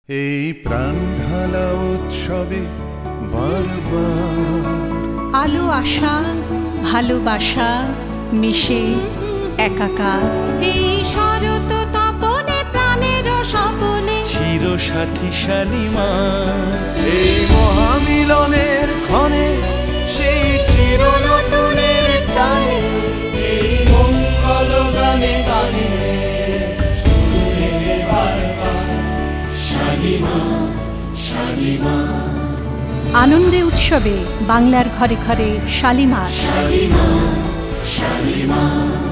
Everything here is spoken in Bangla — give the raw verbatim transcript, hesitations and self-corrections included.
এই প্রাণ ঢালা উৎসবে বারবার আলো আশা ভালোবাসা মিশে একাকার। এই শরৎ তপনে প্রাণের স্বপনে চির সাথী শালিমা, এই মহামিলনের ক্ষণে সেই চির নতুনের টানে, এই মঙ্গল গানে গানে শুনে বারবার শালিমা শালিমা। আনন্দে উৎসবে বাংলার ঘরে ঘরে শালিমার। শালিমা শালিমা।